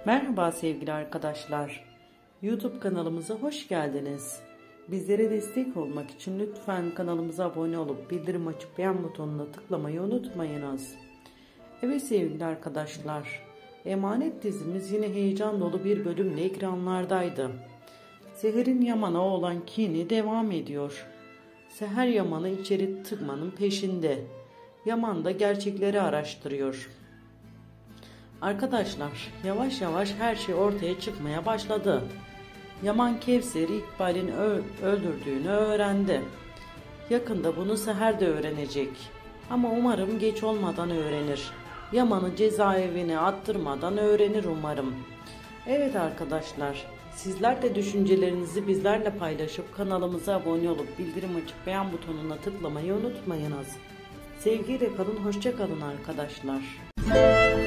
Merhaba sevgili arkadaşlar. YouTube kanalımıza hoş geldiniz. Bizlere destek olmak için lütfen kanalımıza abone olup bildirim açıp beğen butonuna tıklamayı unutmayınız. Evet sevgili arkadaşlar, Emanet dizimiz yine heyecan dolu bir bölümle ekranlardaydı. Seher'in Yaman'a olan kini devam ediyor. Seher Yaman'ı içeri tıkmanın peşinde. Yaman da gerçekleri araştırıyor. Arkadaşlar, yavaş yavaş her şey ortaya çıkmaya başladı. Yaman Kevser'i İkbal'in öldürdüğünü öğrendi. Yakında bunu Seher de öğrenecek. Ama umarım geç olmadan öğrenir. Yaman'ı cezaevine attırmadan öğrenir umarım. Evet arkadaşlar, sizler de düşüncelerinizi bizlerle paylaşıp kanalımıza abone olup bildirim açıp beğen butonuna tıklamayı unutmayınız. Sevgiyle kalın, hoşça kalın arkadaşlar.